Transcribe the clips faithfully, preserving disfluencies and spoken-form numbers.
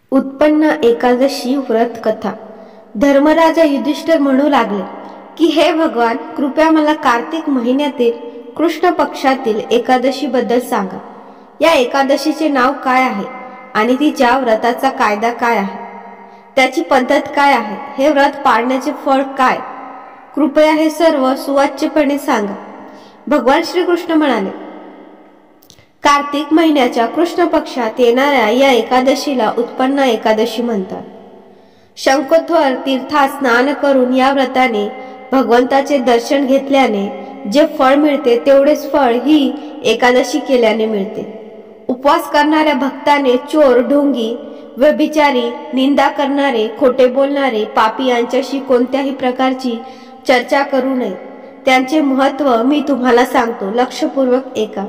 उत्पन्न एकादशी व्रत कथा। धर्मराजा युधिष्ठिर म्हणू लागले की हे भगवान, कृपया मला कार्तिक महिन्यातील कृष्ण पक्षातील एकादशी बद्दल सांगा। या एकादशीचे नाव काय आहे आणि तिच्या व्रताचा कायदा काय आहे, त्याची पद्धत काय आहे, हे व्रत पाळण्याचे फळ काय, कृपया हे सर्व सुवाच्यपणे सांगा। भगवान श्रीकृष्ण म्हणाले, कार्तिक महिन्याच्या कृष्ण पक्षात येणाऱ्या या एकादशीला उत्पन्न एकादशी म्हणतात। शंखोद्वार तीर्थात स्नान करून या व्रताने भगवंताचे दर्शन घेतल्याने जे फळ मिळते तेवढेच फळ ही एकादशी केल्याने मिळते। उपवास करणाऱ्या भक्ताने चोर, ढोंगी, व्यभिचारी, निंदा करणारे, खोटे बोलणारे, पापी यांच्याशी कोणत्याही प्रकारची चर्चा करू नये। त्यांचे महत्त्व मी तुम्हाला सांगतो, लक्षपूर्वक ऐका।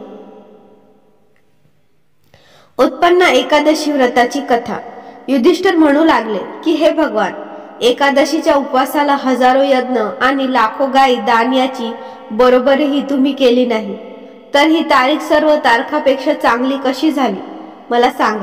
उत्पन्न एकादशी व्रताची कथा। युधिष्ठिर म्हणू लागले की हे भगवान, एकादशीच्या उपवासाला हजारो यज्ञ आणि लाखो गायी दान याची बरोबरीही तुम्ही केली नाही, तर ही तारीख सर्व तारखापेक्षा चांगली कशी झाली, मला सांगा।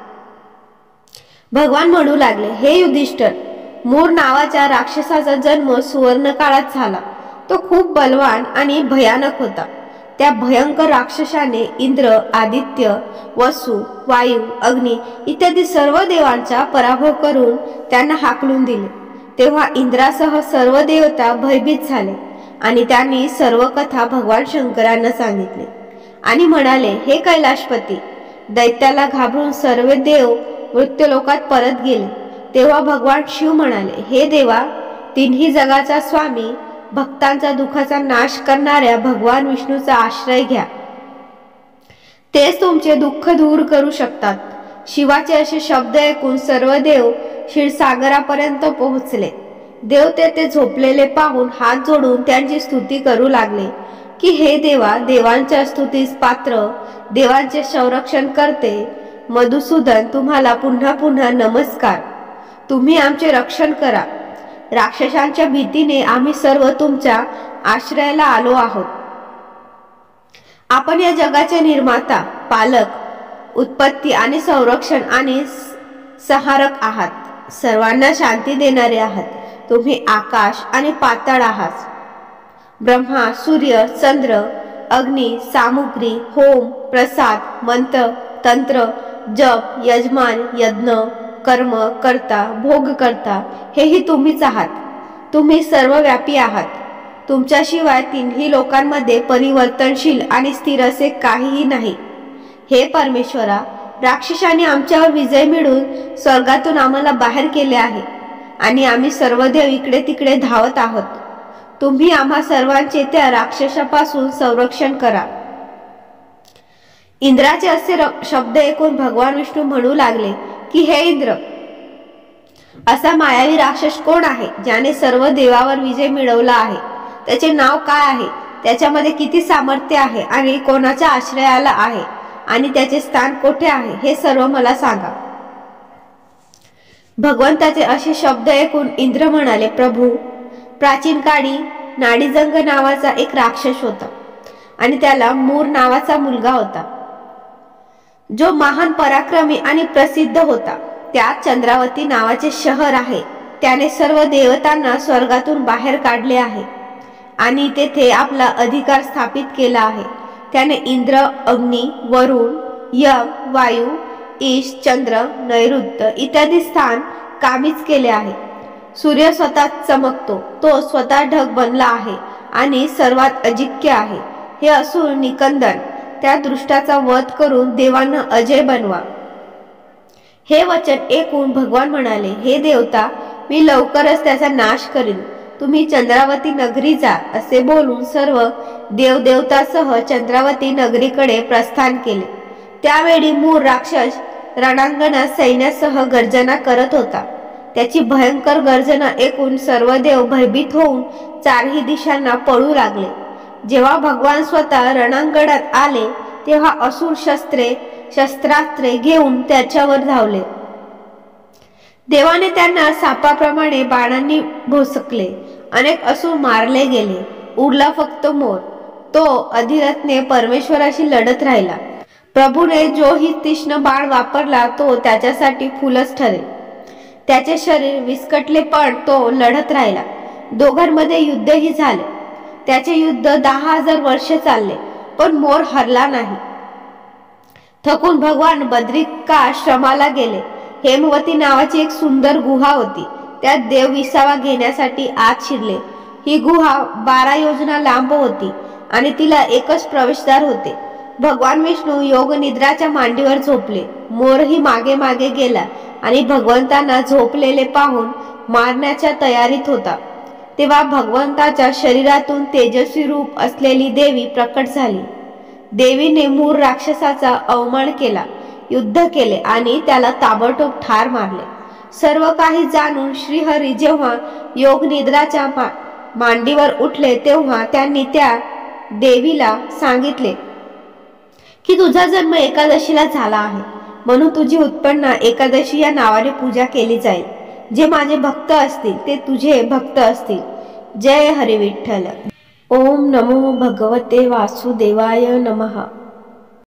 भगवान म्हणू लागले, हे युधिष्ठिर, मूर नावाच्या राक्षसाचा जन्म सुवर्ण काळात झाला। तो खूप बलवान आणि भयानक होता। त्या भयंकर राक्षसाने इंद्र, आदित्य, वसु, वायू, अग्नी इत्यादी सर्व देवांचा पराभव करून त्यांना हाकलून दिले। तेव्हा इंद्रासह सर्व देवता भयभीत झाले आणि त्यांनी सर्व कथा भगवान शंकरांना सांगितले आणि म्हणाले, हे कैलाशपती, दैत्याला घाबरून सर्व देव मृत्यूलोकात परत गेले। तेव्हा भगवान शिव म्हणाले, हे देवा, तिन्ही जगाचा स्वामी, भक्तांचा दुःखाचा नाश करणाऱ्या भगवान विष्णूचा आश्रय घ्या, तेच तुमचे दुःख दूर करू शकतात। शिवाचे असे शब्द ऐकून सर्व देव क्षीरसागरापर्यंत पोहोचले। देव तेथे झोपलेले पाहून हात जोडून त्यांची स्तुती करू लागले की हे देवा, देवांच्या स्तुतीस पात्र, देवांचे संरक्षण करते मधुसूदन, तुम्हाला पुन्हा पुन्हा नमस्कार। तुम्ही आमचे रक्षण करा। राक्षसांच्या भीतीने आम्ही सर्व तुमच्या आश्रयाला आलो आहोत। आपण या जगाचे निर्माता, पालक, उत्पत्ती आणि संरक्षण आणि संहारक आहात। सर्वांना शांती देणारे आहात। तुम्ही आकाश आणि पाताळ आहात। ब्रह्मा, सूर्य, चंद्र, अग्नी, सामुग्री, होम, प्रसाद, मंत्र, तंत्र, जप, यजमान, यज्ञ, कर्म करता, भोग करता, हेही तुम्हीच आहात। तुम्ही सर्वव्यापी आहात। तुमच्याशिवाय तिन्ही लोकांमध्ये परिवर्तनशील आणि स्थिर असे काहीही नाही। हे परमेश्वरा, राक्षसाने आमच्यावर विजय मिळवून स्वर्गातून आम्हाला बाहेर केले आहे आणि आम्ही सर्व देव इकडे तिकडे धावत आहोत। तुम्ही आम्हा सर्वांचे त्या राक्षसापासून संरक्षण करा। इंद्राचे असे शब्द ऐकून भगवान विष्णू म्हणू लागले की हे इंद्र, असा मायावी राक्षस कोण आहे ज्याने सर्व देवावर विजय मिळवला आहे? त्याचे नाव काय आहे? त्याच्यामध्ये किती सामर्थ्य आहे आणि कोणाच्या आश्रयाला आहे आणि त्याचे स्थान कोठे आहे, हे सर्व मला सांगा। भगवंताचे असे शब्द ऐकून इंद्र म्हणाले, प्रभू, प्राचीन काळी नाडीजंग नावाचा एक राक्षस होता आणि त्याला मूर नावाचा मुलगा होता, जो महान पराक्रमी आणि प्रसिद्ध होता। त्यात चंद्रावती नावाचे शहर आहे। त्याने सर्व देवतांना स्वर्गातून बाहेर काढले आहे आणि तेथे आपला अधिकार स्थापित केला आहे। त्याने इंद्र, अग्नी, वरुण, यम, वायू, ईश, चंद्र, नैऋत्य इत्यादी स्थान काबीज केले आहे। सूर्य स्वतः चमकतो, तो स्वतः ढग बनला आहे आणि सर्वात अजिक्य आहे। हे असुर निकंदन त्या दृष्टाचा वध करून देवांना अजय बनवा। हे वचन ऐकून भगवान म्हणाले, हे देवता, मी लवकरच त्याचा नाश करीन। तुम्ही चंद्रावती नगरी जा। असे बोलून सर्व देवदेवतासह चंद्रावती नगरीकडे प्रस्थान केले। त्यावेळी मूर राक्षस रणांगणात सैन्यासह गर्जना करत होता। त्याची भयंकर गर्जना ऐकून सर्व देव भयभीत होऊन चारही दिशांना पळू लागले। जेव्हा भगवान स्वतः रणांगणात आले तेव्हा असुर शस्त्रे शस्त्रास्त्रे घेऊन त्याच्यावर धावले। देवाने त्यांना सापाप्रमाणे बाणांनी भोसकले। अनेक असुर मारले गेले। उरला फक्त मोर। तो अधिरथने परमेश्वराशी लढत राहिला, प्रभूने जो ही तीक्ष्ण बाण वापरला तो त्याच्यासाठी फुलच ठरेल. त्याचे शरीर विस्कटले पण तो लढत राहिला. दोघांमध्ये युद्धही झाले. त्याचे युद्ध दहा हजार वर्ष चालले पण मोर हरला नाही. थकून भगवान बद्रिकाश्रमाला गेले. हेमवती नावाची एक सुंदर गुहा होती. त्यात देव विसावा घेण्यासाठी आत शिरले. ही गुहा बारा योजना लांब होती आणि तिला एकच प्रवेशद्वार होते. भगवान विष्णू योग निद्राच्या मांडीवर झोपले. मोरही मागे मागे गेला आणि भगवंतांना झोपलेले पाहून मारण्याच्या तयारीत होता. तेव्हा भगवंताच्या शरीरातून तेजस्वी रूप असलेली देवी प्रकट झाली. देवीने मूर राक्षसाचा अवमान केला, युद्ध केले आणि त्याला ताबडतोब ठार मारले. सर्व काही जाणून श्रीहरी जेव्हा योग निद्राच्या मा मांडीवर उठले तेव्हा त्यांनी त्या देवीला सांगितले की तुझा जन्म एकादशीला झाला आहे, म्हणून तुझी उत्पन्न एकादशी या नावाने पूजा केली जाईल. जे माझे भक्त असतील ते तुझे भक्त असतील. जय हरी विठ्ठल. ओम नमो भगवते वासुदेवाय नमः.